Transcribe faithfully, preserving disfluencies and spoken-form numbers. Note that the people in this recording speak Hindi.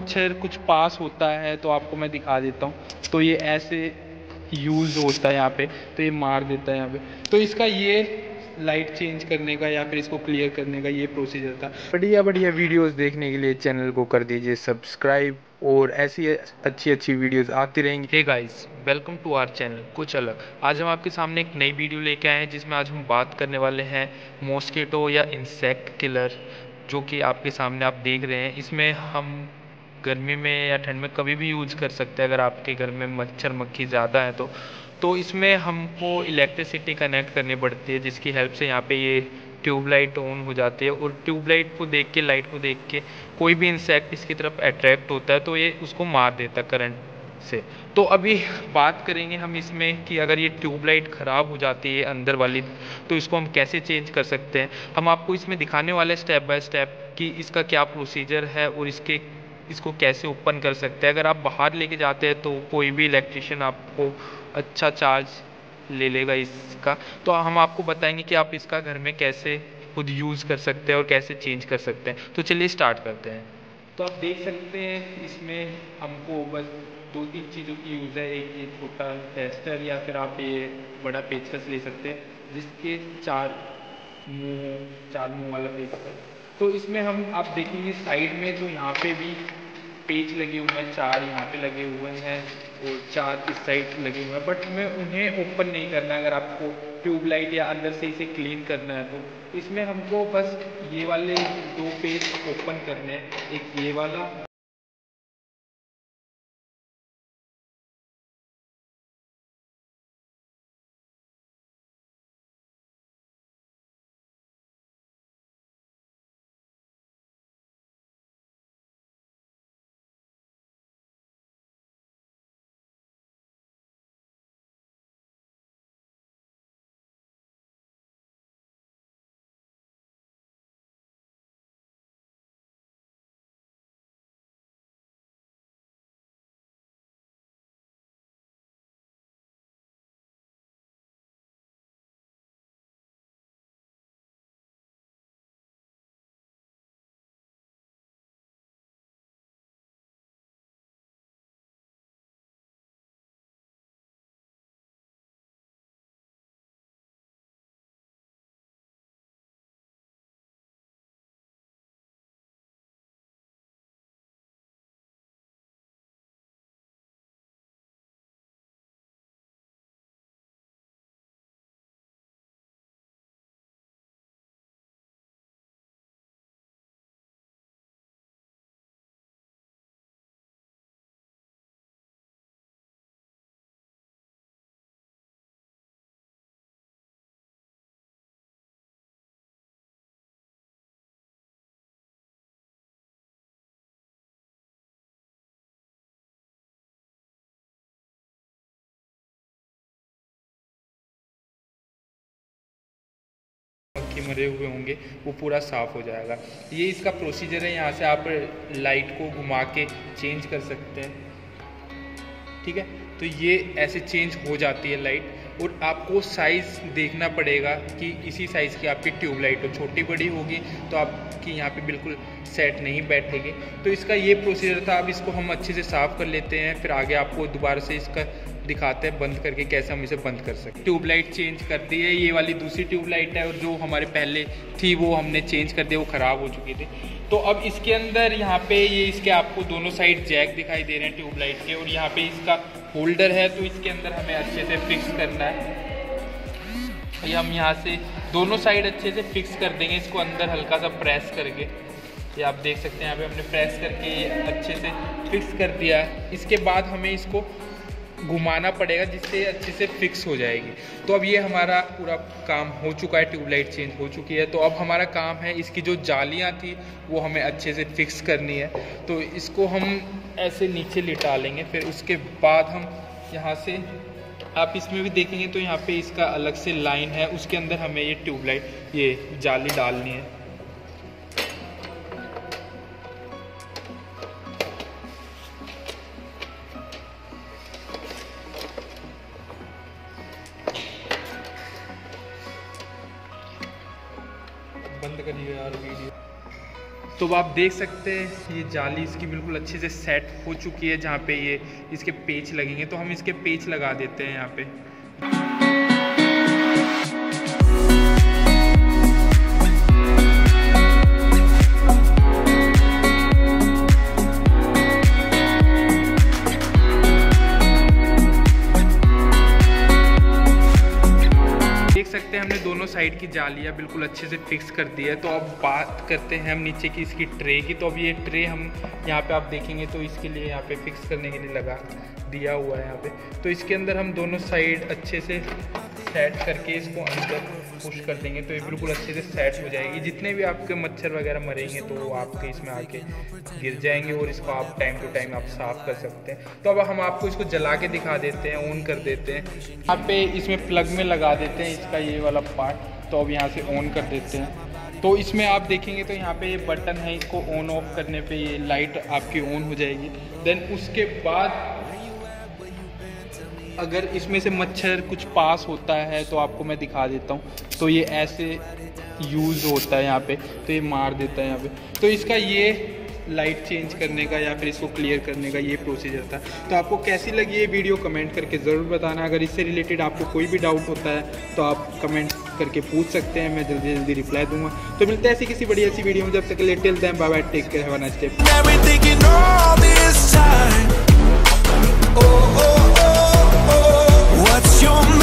मच्छर कुछ पास होता है तो आपको मैं दिखा देता हूँ। तो ये ऐसे यूज़ होता है यहाँ पे, तो ये मार देता है यहाँ पे। तो इसका ये लाइट चेंज करने का या फिर इसको क्लियर करने का ये प्रोसीजर था। बढ़िया बढ़िया वीडियोस देखने के लिए चैनल को कर दीजिए सब्सक्राइब, और ऐसी अच्छी अच्छी वीडियोस आती रहेंगी। Hey guys, welcome to our channel कुछ अलग। आज हम आपके सामने एक नई वीडियो लेके आए हैं जिसमें आज हम बात करने वाले हैं मॉस्किटो या इंसेक्ट किलर, जो कि आपके सामने आप देख रहे हैं। इसमें हम गर्मी में या ठंड में कभी भी यूज़ कर सकते हैं। अगर आपके घर में मच्छर मक्खी ज़्यादा है तो तो इसमें हमको इलेक्ट्रिसिटी कनेक्ट करनी पड़ती है, जिसकी हेल्प से यहाँ पे ये ट्यूबलाइट ऑन हो जाती है। और ट्यूबलाइट को देख के, लाइट को देख के कोई भी इंसेक्ट इसकी तरफ अट्रैक्ट होता है तो ये उसको मार देता है करंट से। तो अभी बात करेंगे हम इसमें कि अगर ये ट्यूबलाइट ख़राब हो जाती है अंदर वाली, तो इसको हम कैसे चेंज कर सकते हैं। हम आपको इसमें दिखाने वाले स्टेप बाय स्टेप कि इसका क्या प्रोसीजर है और इसके इसको कैसे ओपन कर सकते हैं। अगर आप बाहर लेके जाते हैं तो कोई भी इलेक्ट्रिशियन आपको अच्छा चार्ज ले लेगा इसका। तो हम आपको बताएंगे कि आप इसका घर में कैसे खुद यूज़ कर सकते हैं और कैसे चेंज कर सकते हैं। तो चलिए स्टार्ट करते हैं। तो आप देख सकते हैं इसमें हमको बस दो तीन चीज़ों की यूज़ है। एक ये छोटा टेस्टर या फिर आप ये बड़ा पेचकस ले सकते हैं जिसके चार मुंह चार मुंह वाला पेचकस। तो इसमें हम आप देखेंगे साइड में तो यहाँ पे भी पेच लगे हुए हैं, चार यहाँ पे लगे हुए हैं और चार इस साइड लगे हुए हैं, बट हमें उन्हें ओपन नहीं करना है। अगर आपको ट्यूबलाइट या अंदर से इसे क्लीन करना है तो इसमें हमको बस ये वाले दो पेज ओपन करने हैं, एक ये वाला मक्खी मरे हुए होंगे वो पूरा साफ़ हो जाएगा। ये इसका प्रोसीजर है। यहाँ से आप लाइट को घुमा के चेंज कर सकते हैं, ठीक है। तो ये ऐसे चेंज हो जाती है लाइट, और आपको साइज़ देखना पड़ेगा कि इसी साइज़ की आपकी ट्यूबलाइट हो। छोटी बड़ी होगी तो आपकी यहाँ पे बिल्कुल सेट नहीं बैठेगी। तो इसका ये प्रोसीजर था। अब इसको हम अच्छे से साफ़ कर लेते हैं, फिर आगे आपको दोबारा से इसका दिखाते हैं बंद करके कैसे हम इसे बंद कर सकते हैं। ट्यूबलाइट चेंज कर दी है, ये वाली दूसरी ट्यूबलाइट है, और जो हमारे पहले थी वो हमने चेंज कर दी, वो ख़राब हो चुकी थी। तो अब इसके अंदर यहाँ पे ये इसके आपको दोनों साइड जैक दिखाई दे रहे हैं ट्यूबलाइट के, और यहाँ पे इसका होल्डर है। तो इसके अंदर हमें अच्छे से फिक्स करना है। ये हम यहाँ से दोनों साइड अच्छे से फिक्स कर देंगे इसको अंदर हल्का सा प्रेस करके। ये आप देख सकते हैं यहाँ पे हमने प्रेस करके अच्छे से फिक्स कर दिया है। इसके बाद हमें इसको घुमाना पड़ेगा जिससे अच्छे से फिक्स हो जाएगी। तो अब ये हमारा पूरा काम हो चुका है, ट्यूबलाइट चेंज हो चुकी है। तो अब हमारा काम है इसकी जो जालियाँ थी वो हमें अच्छे से फिक्स करनी है। तो इसको हम ऐसे नीचे लिटा लेंगे, फिर उसके बाद हम यहाँ से आप इसमें भी देखेंगे तो यहाँ पे इसका अलग से लाइन है, उसके अंदर हमें ये ट्यूबलाइट ये जाली डालनी है। बंद करिए यार वीडियो। तो अब आप देख सकते हैं ये जाली इसकी बिल्कुल अच्छे से सेट हो चुकी है। जहाँ पे ये इसके पेच लगेंगे तो हम इसके पेच लगा देते हैं यहाँ पे। देख सकते हैं हमने दोनों साइड की जालियाँ बिल्कुल अच्छे से फिक्स कर दी है। तो अब बात करते हैं हम नीचे की इसकी ट्रे की। तो अब ये ट्रे हम यहाँ पे आप देखेंगे तो इसके लिए यहाँ पे फिक्स करने के लिए लगा दिया हुआ है यहाँ पे। तो इसके अंदर हम दोनों साइड अच्छे से सेट करके इसको अंदर पुश कर देंगे तो ये बिल्कुल अच्छे से सेट हो जाएगी। जितने भी आपके मच्छर वगैरह मरेंगे तो वो आपके इसमें आके गिर जाएंगे और इसको आप टाइम टू टाइम आप साफ़ कर सकते हैं। तो अब हम आपको इसको जला के दिखा देते हैं, ऑन कर देते हैं। यहाँ पे इसमें प्लग में लगा देते हैं इसका ये वाला पार्ट। तो अब यहाँ से ऑन कर देते हैं। तो इसमें आप देखेंगे तो यहाँ पे ये बटन है, इसको ऑन ऑफ करने पे ये लाइट आपकी ऑन हो जाएगी। देन उसके बाद अगर इसमें से मच्छर कुछ पास होता है तो आपको मैं दिखा देता हूँ। तो ये ऐसे यूज़ होता है यहाँ पे, तो ये मार देता है यहाँ पे। तो इसका ये लाइट चेंज करने का या फिर इसको क्लियर करने का ये प्रोसीजर था। तो आपको कैसी लगी ये वीडियो कमेंट करके ज़रूर बताना। अगर इससे रिलेटेड आपको कोई भी डाउट होता है तो आप कमेंट करके पूछ सकते हैं, मैं जल्दी जल्दी रिप्लाई दूंगा। तो मिलते हैं ऐसी किसी बढ़िया सी वीडियो में, जब तक के लिए till then bye bye, take care, have a nice day.